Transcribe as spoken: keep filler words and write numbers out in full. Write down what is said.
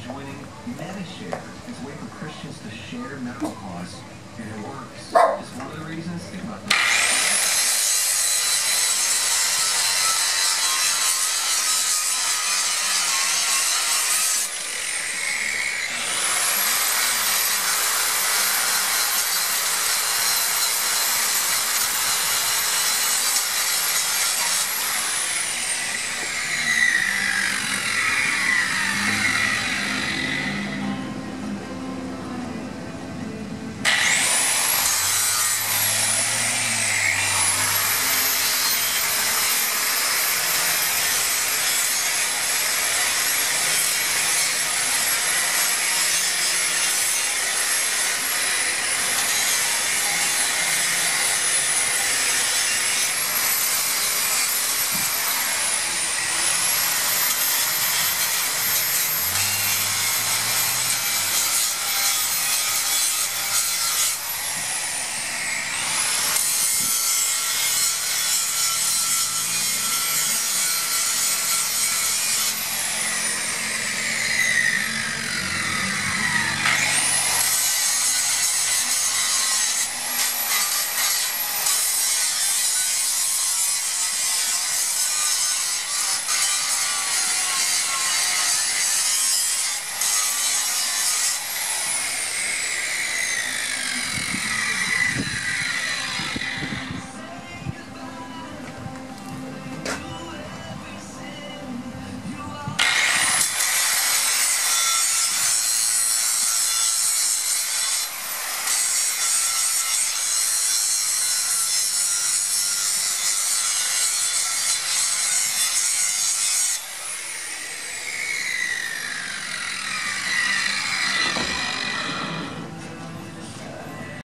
joining Medishare as a way for Christians to share medical costs, and it works. Just one of the reasons. Think about that.